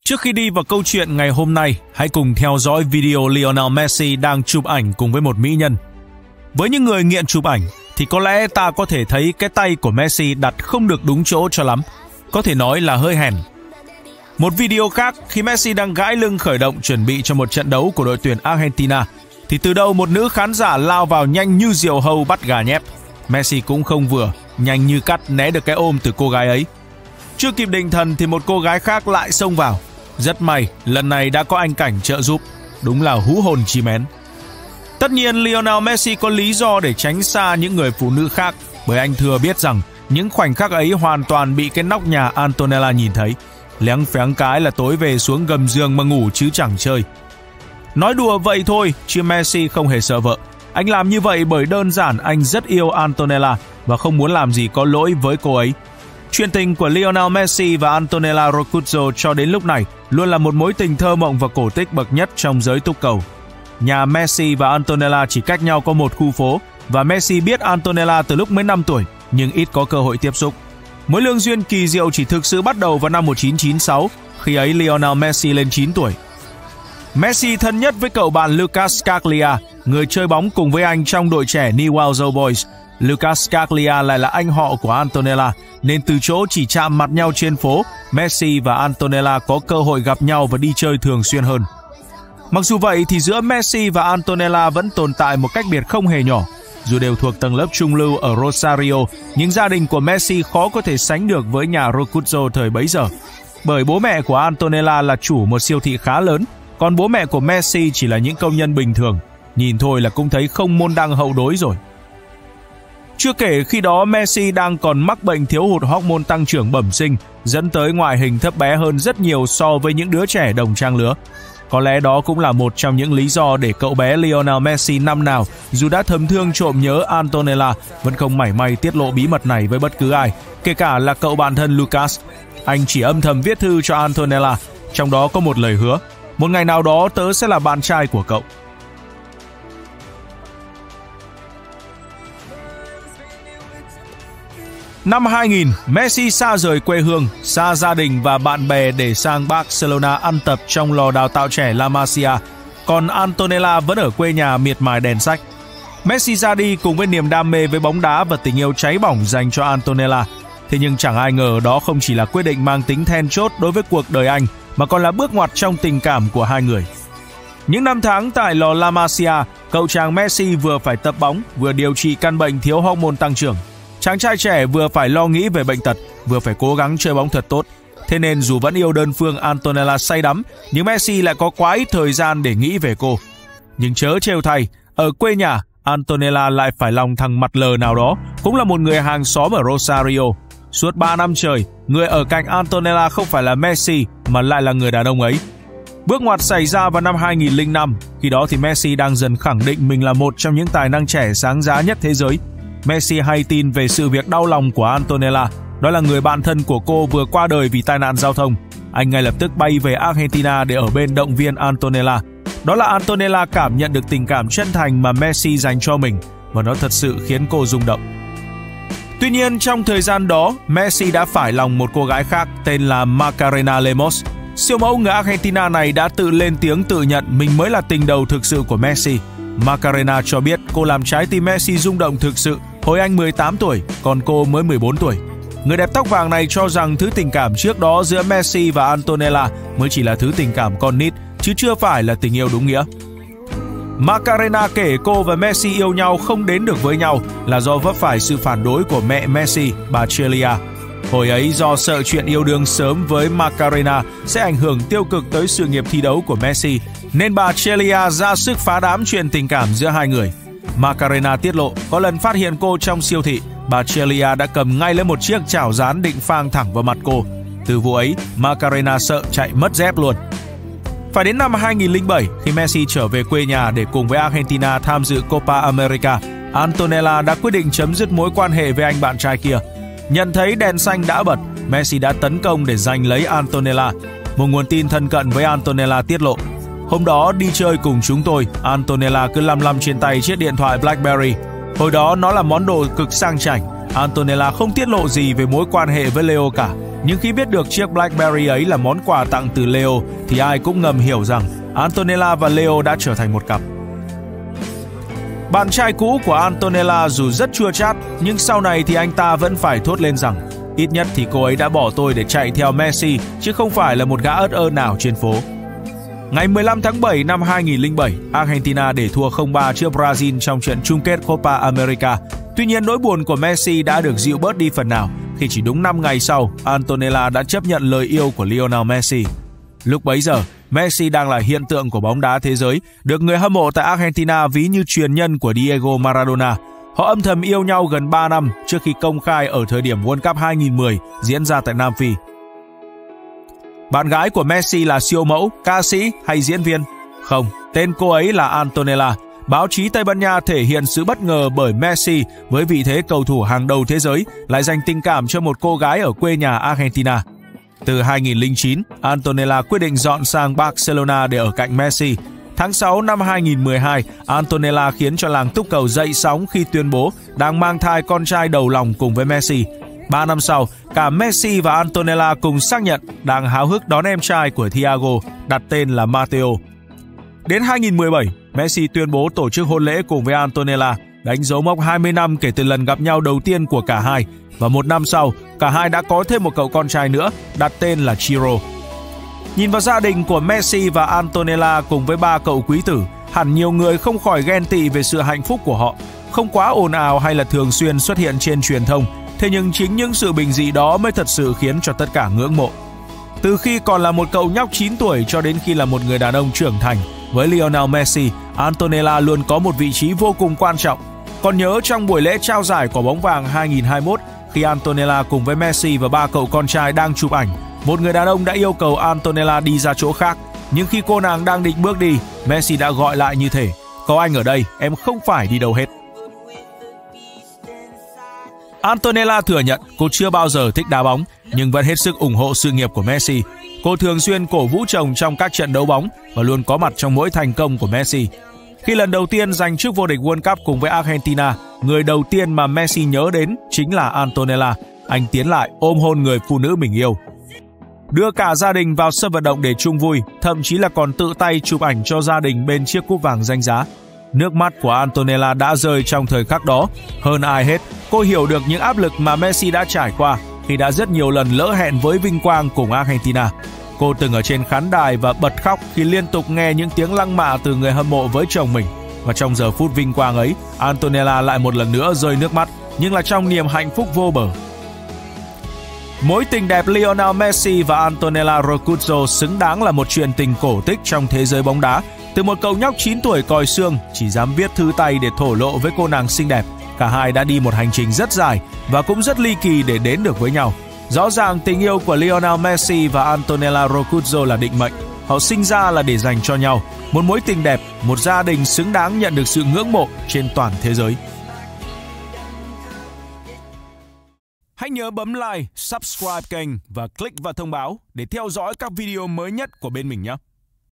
Trước khi đi vào câu chuyện ngày hôm nay, hãy cùng theo dõi video Lionel Messi đang chụp ảnh cùng với một mỹ nhân. Với những người nghiện chụp ảnh, thì có lẽ ta có thể thấy cái tay của Messi đặt không được đúng chỗ cho lắm, có thể nói là hơi hèn. Một video khác, khi Messi đang gãi lưng khởi động chuẩn bị cho một trận đấu của đội tuyển Argentina, thì từ đâu một nữ khán giả lao vào nhanh như diều hâu bắt gà nhép. Messi cũng không vừa, nhanh như cắt né được cái ôm từ cô gái ấy. Chưa kịp định thần thì một cô gái khác lại xông vào. Rất may, lần này đã có anh cảnh trợ giúp. Đúng là hú hồn chim én. Tất nhiên Lionel Messi có lý do để tránh xa những người phụ nữ khác, bởi anh thừa biết rằng những khoảnh khắc ấy hoàn toàn bị cái nóc nhà Antonella nhìn thấy. Léng phéng cái là tối về xuống gầm giường mà ngủ chứ chẳng chơi. Nói đùa vậy thôi, chứ Messi không hề sợ vợ. Anh làm như vậy bởi đơn giản anh rất yêu Antonella và không muốn làm gì có lỗi với cô ấy. Chuyện tình của Lionel Messi và Antonella Roccuzzo cho đến lúc này luôn là một mối tình thơ mộng và cổ tích bậc nhất trong giới túc cầu. Nhà Messi và Antonella chỉ cách nhau có một khu phố, và Messi biết Antonella từ lúc mới 5 tuổi nhưng ít có cơ hội tiếp xúc. Mối lương duyên kỳ diệu chỉ thực sự bắt đầu vào năm 1996, khi ấy Lionel Messi lên 9 tuổi. Messi thân nhất với cậu bạn Lucas Scarglia, người chơi bóng cùng với anh trong đội trẻ Newell's Old Boys. Lucas Scarglia lại là anh họ của Antonella, nên từ chỗ chỉ chạm mặt nhau trên phố, Messi và Antonella có cơ hội gặp nhau và đi chơi thường xuyên hơn. Mặc dù vậy thì giữa Messi và Antonella vẫn tồn tại một cách biệt không hề nhỏ. Dù đều thuộc tầng lớp trung lưu ở Rosario, nhưng gia đình của Messi khó có thể sánh được với nhà Roccuzzo thời bấy giờ. Bởi bố mẹ của Antonella là chủ một siêu thị khá lớn, còn bố mẹ của Messi chỉ là những công nhân bình thường. Nhìn thôi là cũng thấy không môn đăng hậu đối rồi. Chưa kể khi đó Messi đang còn mắc bệnh thiếu hụt hormone tăng trưởng bẩm sinh, dẫn tới ngoại hình thấp bé hơn rất nhiều so với những đứa trẻ đồng trang lứa. Có lẽ đó cũng là một trong những lý do để cậu bé Lionel Messi năm nào, dù đã thầm thương trộm nhớ Antonella, vẫn không mảy may tiết lộ bí mật này với bất cứ ai, kể cả là cậu bạn thân Lucas. Anh chỉ âm thầm viết thư cho Antonella, trong đó có một lời hứa: một ngày nào đó tớ sẽ là bạn trai của cậu. Năm 2000, Messi xa rời quê hương, xa gia đình và bạn bè để sang Barcelona ăn tập trong lò đào tạo trẻ La Masia, còn Antonella vẫn ở quê nhà miệt mài đèn sách. Messi ra đi cùng với niềm đam mê với bóng đá và tình yêu cháy bỏng dành cho Antonella. Thế nhưng chẳng ai ngờ đó không chỉ là quyết định mang tính then chốt đối với cuộc đời anh, mà còn là bước ngoặt trong tình cảm của hai người. Những năm tháng tại lò La Masia, cậu chàng Messi vừa phải tập bóng, vừa điều trị căn bệnh thiếu hormone tăng trưởng. Chàng trai trẻ vừa phải lo nghĩ về bệnh tật, vừa phải cố gắng chơi bóng thật tốt. Thế nên dù vẫn yêu đơn phương Antonella say đắm, nhưng Messi lại có quá ít thời gian để nghĩ về cô. Nhưng chớ trêu thay, ở quê nhà, Antonella lại phải lòng thằng mặt lờ nào đó, cũng là một người hàng xóm ở Rosario. Suốt 3 năm trời, người ở cạnh Antonella không phải là Messi, mà lại là người đàn ông ấy. Bước ngoặt xảy ra vào năm 2005, khi đó thì Messi đang dần khẳng định mình là một trong những tài năng trẻ sáng giá nhất thế giới. Messi hay tin về sự việc đau lòng của Antonella, đó là người bạn thân của cô vừa qua đời vì tai nạn giao thông. Anh ngay lập tức bay về Argentina để ở bên động viên Antonella. Đó là Antonella cảm nhận được tình cảm chân thành mà Messi dành cho mình, và nó thật sự khiến cô rung động. Tuy nhiên trong thời gian đó, Messi đã phải lòng một cô gái khác tên là Macarena Lemos. Siêu mẫu người Argentina này đã tự lên tiếng tự nhận mình mới là tình đầu thực sự của Messi. Macarena cho biết cô làm trái tim Messi rung động thực sự hồi anh 18 tuổi, còn cô mới 14 tuổi. Người đẹp tóc vàng này cho rằng thứ tình cảm trước đó giữa Messi và Antonella mới chỉ là thứ tình cảm con nít, chứ chưa phải là tình yêu đúng nghĩa. Macarena kể cô và Messi yêu nhau không đến được với nhau là do vấp phải sự phản đối của mẹ Messi, bà Celia. Hồi ấy do sợ chuyện yêu đương sớm với Macarena sẽ ảnh hưởng tiêu cực tới sự nghiệp thi đấu của Messi, nên bà Celia ra sức phá đám chuyện tình cảm giữa hai người. Macarena tiết lộ có lần phát hiện cô trong siêu thị, bà Celia đã cầm ngay lấy một chiếc chảo rán định phang thẳng vào mặt cô. Từ vụ ấy, Macarena sợ chạy mất dép luôn. Phải đến năm 2007, khi Messi trở về quê nhà để cùng với Argentina tham dự Copa America, Antonella đã quyết định chấm dứt mối quan hệ với anh bạn trai kia. Nhận thấy đèn xanh đã bật, Messi đã tấn công để giành lấy Antonella. Một nguồn tin thân cận với Antonella tiết lộ: hôm đó đi chơi cùng chúng tôi, Antonella cứ lăm lăm trên tay chiếc điện thoại BlackBerry. Hồi đó nó là món đồ cực sang chảnh. Antonella không tiết lộ gì về mối quan hệ với Leo cả. Nhưng khi biết được chiếc BlackBerry ấy là món quà tặng từ Leo thì ai cũng ngầm hiểu rằng Antonella và Leo đã trở thành một cặp. Bạn trai cũ của Antonella dù rất chua chát, nhưng sau này thì anh ta vẫn phải thốt lên rằng ít nhất thì cô ấy đã bỏ tôi để chạy theo Messi chứ không phải là một gã ớt ơ nào trên phố. Ngày 15 tháng 7 năm 2007, Argentina để thua 0-3 trước Brazil trong trận chung kết Copa America. Tuy nhiên nỗi buồn của Messi đã được dịu bớt đi phần nào khi chỉ đúng 5 ngày sau, Antonella đã chấp nhận lời yêu của Lionel Messi. Lúc bấy giờ, Messi đang là hiện tượng của bóng đá thế giới, được người hâm mộ tại Argentina ví như truyền nhân của Diego Maradona. Họ âm thầm yêu nhau gần 3 năm trước khi công khai ở thời điểm World Cup 2010 diễn ra tại Nam Phi. Bạn gái của Messi là siêu mẫu, ca sĩ hay diễn viên? Không, tên cô ấy là Antonella. Báo chí Tây Ban Nha thể hiện sự bất ngờ bởi Messi với vị thế cầu thủ hàng đầu thế giới lại dành tình cảm cho một cô gái ở quê nhà Argentina. Từ 2009, Antonella quyết định dọn sang Barcelona để ở cạnh Messi. Tháng 6 năm 2012, Antonella khiến cho làng túc cầu dậy sóng khi tuyên bố đang mang thai con trai đầu lòng cùng với Messi. 3 năm sau, cả Messi và Antonella cùng xác nhận đang háo hức đón em trai của Thiago, đặt tên là Matteo. Đến 2017, Messi tuyên bố tổ chức hôn lễ cùng với Antonella, đánh dấu mốc 20 năm kể từ lần gặp nhau đầu tiên của cả hai. Và 1 năm sau, cả hai đã có thêm một cậu con trai nữa, đặt tên là Ciro. Nhìn vào gia đình của Messi và Antonella cùng với 3 cậu quý tử, hẳn nhiều người không khỏi ghen tị về sự hạnh phúc của họ. Không quá ồn ào hay là thường xuyên xuất hiện trên truyền thông, thế nhưng chính những sự bình dị đó mới thật sự khiến cho tất cả ngưỡng mộ. Từ khi còn là một cậu nhóc 9 tuổi cho đến khi là một người đàn ông trưởng thành, với Lionel Messi, Antonella luôn có một vị trí vô cùng quan trọng. Còn nhớ trong buổi lễ trao giải Quả bóng vàng 2021, khi Antonella cùng với Messi và 3 cậu con trai đang chụp ảnh, một người đàn ông đã yêu cầu Antonella đi ra chỗ khác. Nhưng khi cô nàng đang định bước đi, Messi đã gọi lại như thể: "Có anh ở đây, em không phải đi đâu hết." Antonella thừa nhận cô chưa bao giờ thích đá bóng, nhưng vẫn hết sức ủng hộ sự nghiệp của Messi. Cô thường xuyên cổ vũ chồng trong các trận đấu bóng và luôn có mặt trong mỗi thành công của Messi. Khi lần đầu tiên giành chức vô địch World Cup cùng với Argentina, người đầu tiên mà Messi nhớ đến chính là Antonella. Anh tiến lại ôm hôn người phụ nữ mình yêu. Đưa cả gia đình vào sân vận động để chung vui, thậm chí là còn tự tay chụp ảnh cho gia đình bên chiếc cúp vàng danh giá. Nước mắt của Antonella đã rơi trong thời khắc đó. Hơn ai hết, cô hiểu được những áp lực mà Messi đã trải qua khi đã rất nhiều lần lỡ hẹn với vinh quang cùng Argentina. Cô từng ở trên khán đài và bật khóc khi liên tục nghe những tiếng lăng mạ từ người hâm mộ với chồng mình. Và trong giờ phút vinh quang ấy, Antonella lại một lần nữa rơi nước mắt, nhưng là trong niềm hạnh phúc vô bờ. Mối tình đẹp Lionel Messi và Antonella Roccuzzo xứng đáng là một chuyện tình cổ tích trong thế giới bóng đá. Từ một cậu nhóc 9 tuổi còi xương chỉ dám viết thư tay để thổ lộ với cô nàng xinh đẹp, cả hai đã đi một hành trình rất dài và cũng rất ly kỳ để đến được với nhau. Rõ ràng tình yêu của Lionel Messi và Antonella Roccuzzo là định mệnh. Họ sinh ra là để dành cho nhau, một mối tình đẹp, một gia đình xứng đáng nhận được sự ngưỡng mộ trên toàn thế giới. Hãy nhớ bấm like, subscribe kênh và click vào thông báo để theo dõi các video mới nhất của bên mình nhé.